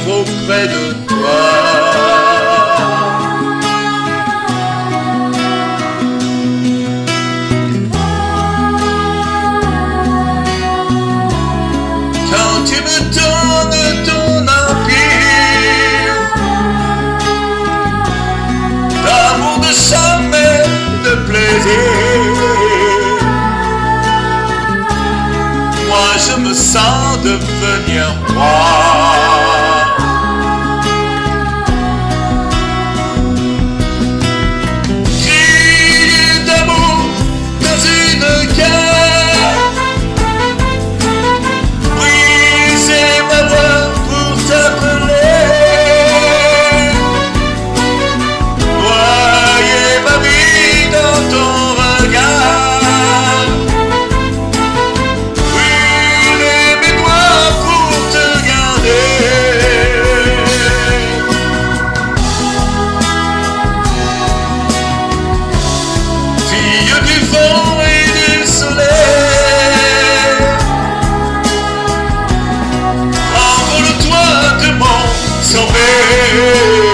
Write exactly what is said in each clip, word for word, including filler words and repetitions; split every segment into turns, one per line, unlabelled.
auprès de toi. Quand tu me donnes ton empire d'amour, de sommeil, de plaisir, moi je me sens devenir roi. Crie d'amour dans une guerre, briser ma voix pour t'appeler, noyer ma vie dans ton regard, brûler mes doigts pour te garder. Fille du vent et du soleil, envole-toi de mon sommeil,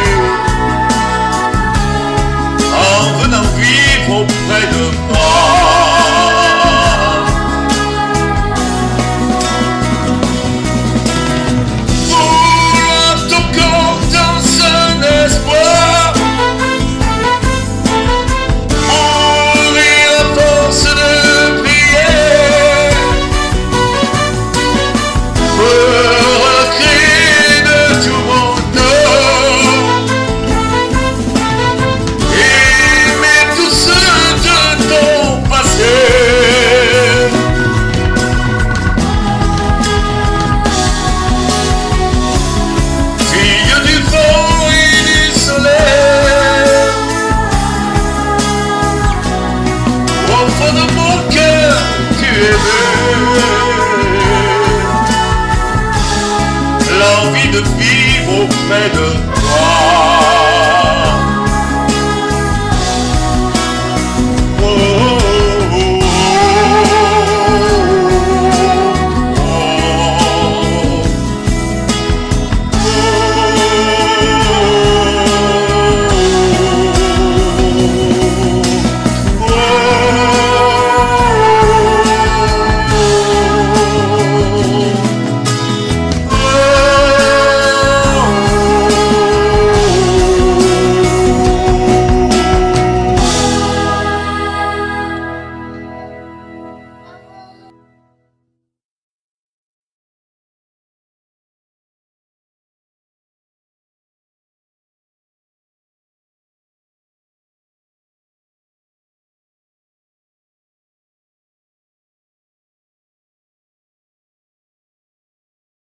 en venant vivre auprès de moi. Vouloir ton corps dans un espoir, mourir à force de prier, me recréer de tout mon corps, aimer tous ceux de ton passé. Fille du vent et du soleil, au fond de mon cœur tu es venu, l'envie de vivre auprès de